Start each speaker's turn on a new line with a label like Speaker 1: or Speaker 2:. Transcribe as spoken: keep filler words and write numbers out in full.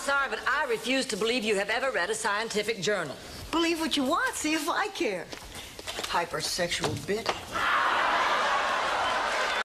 Speaker 1: sorry, but I refuse to believe you have ever read a scientific journal.
Speaker 2: Believe what you want. See if I care. Hypersexual bitch.